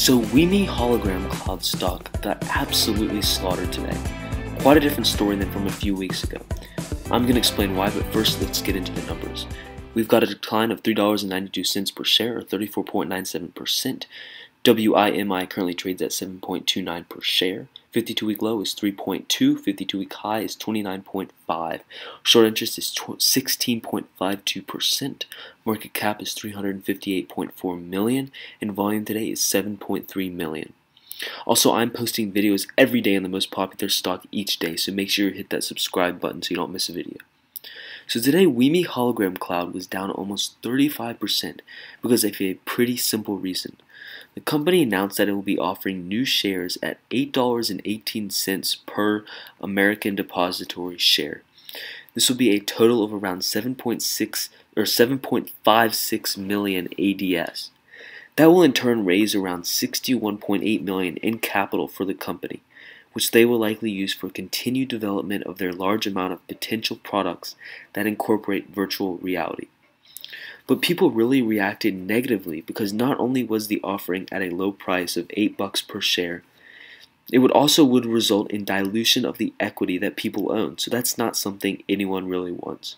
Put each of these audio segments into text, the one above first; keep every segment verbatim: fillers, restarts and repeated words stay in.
So WiMi Hologram Cloud Stock got absolutely slaughtered today. Quite a different story than from a few weeks ago. I'm going to explain why, but first let's get into the numbers. We've got a decline of three dollars and ninety-two cents per share, or thirty-four point nine seven percent. WiMi currently trades at seven point two nine per share. fifty-two week low is three point two, fifty-two week high is twenty-nine point five. Short interest is sixteen point five two percent. Market cap is three hundred fifty-eight point four million, and volume today is seven point three million. Also, I'm posting videos every day on the most popular stock each day, so make sure you hit that subscribe button so you don't miss a video. So today, WiMi Hologram Cloud was down almost thirty-five percent because of a pretty simple reason. The company announced that it will be offering new shares at eight dollars and eighteen cents per American Depository share. This will be a total of around seven point six or seven point five six million A D S. That will in turn raise around sixty-one point eight million in capital for the company, which they will likely use for continued development of their large amount of potential products that incorporate virtual reality. But people really reacted negatively because not only was the offering at a low price of eight bucks per share, it would also would result in dilution of the equity that people own. So that's not something anyone really wants.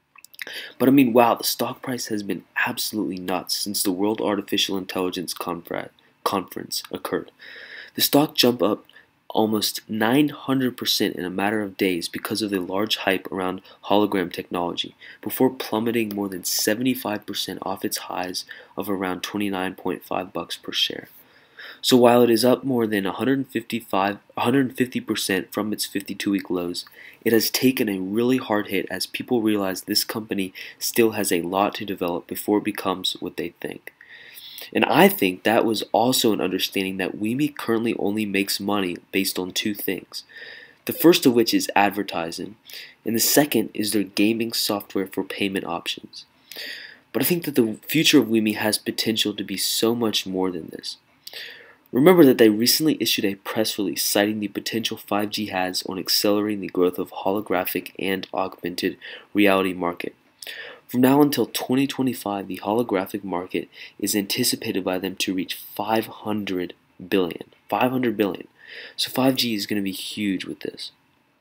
But I mean, wow, the stock price has been absolutely nuts since the World Artificial Intelligence Conference occurred. The stock jumped up almost nine hundred percent in a matter of days because of the large hype around hologram technology, before plummeting more than seventy-five percent off its highs of around twenty-nine point five bucks per share. So while it is up more than one hundred fifty-five, one hundred fifty percent from its fifty-two week lows, it has taken a really hard hit as people realize this company still has a lot to develop before it becomes what they think. And I think that was also an understanding that WiMi currently only makes money based on two things. The first of which is advertising, and the second is their gaming software for payment options. But I think that the future of WiMi has potential to be so much more than this. Remember that they recently issued a press release citing the potential five G has on accelerating the growth of holographic and augmented reality market. From now until twenty twenty-five, the holographic market is anticipated by them to reach five hundred billion. five hundred billion. So five G is going to be huge with this.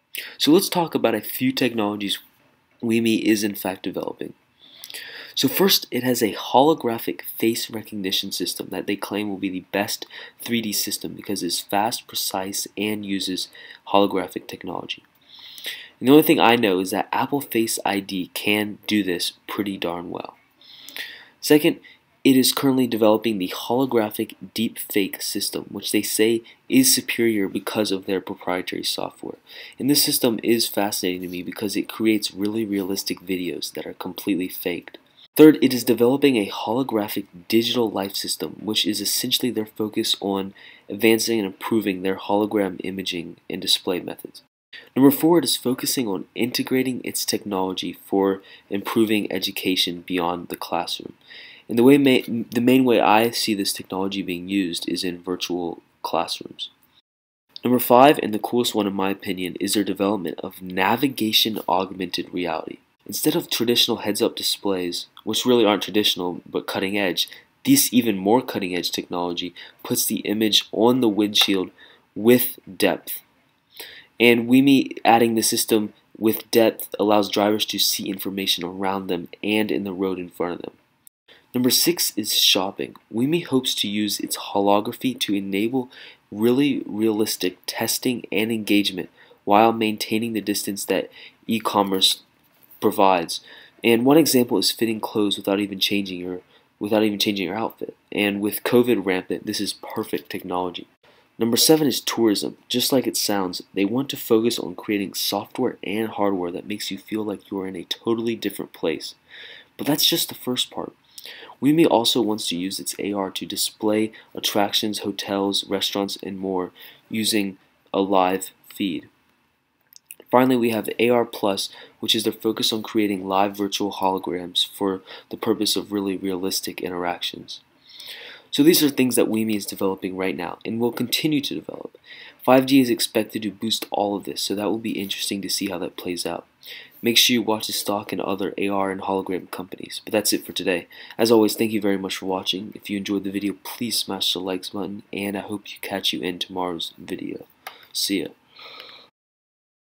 So let's talk about a few technologies WiMi is in fact developing. So first, it has a holographic face recognition system that they claim will be the best three D system because it's fast, precise, and uses holographic technology. And the only thing I know is that Apple Face I D can do this pretty darn well. Second, it is currently developing the holographic deepfake system, which they say is superior because of their proprietary software. And this system is fascinating to me because it creates really realistic videos that are completely faked. Third, it is developing a holographic digital life system, which is essentially their focus on advancing and improving their hologram imaging and display methods. Number four, it is focusing on integrating its technology for improving education beyond the classroom. And the way ma the main way I see this technology being used is in virtual classrooms. Number five, and the coolest one in my opinion, is their development of navigation augmented reality. Instead of traditional heads-up displays, which really aren't traditional but cutting edge, this even more cutting edge technology puts the image on the windshield with depth. And WiMi adding the system with depth allows drivers to see information around them and in the road in front of them. Number six is shopping. WiMi hopes to use its holography to enable really realistic testing and engagement while maintaining the distance that e-commerce provides. And one example is fitting clothes without even changing your without even changing your outfit. And with COVID rampant, this is perfect technology. Number seven is tourism. Just like it sounds, they want to focus on creating software and hardware that makes you feel like you are in a totally different place. But that's just the first part. WiMi also wants to use its A R to display attractions, hotels, restaurants, and more using a live feed. Finally, we have A R Plus, which is their focus on creating live virtual holograms for the purpose of really realistic interactions. So these are things that WiMi is developing right now and will continue to develop. five G is expected to boost all of this, so that will be interesting to see how that plays out. Make sure you watch the stock and other A R and hologram companies. But that's it for today. As always, thank you very much for watching. If you enjoyed the video, please smash the likes button, and I hope you catch you in tomorrow's video. See ya.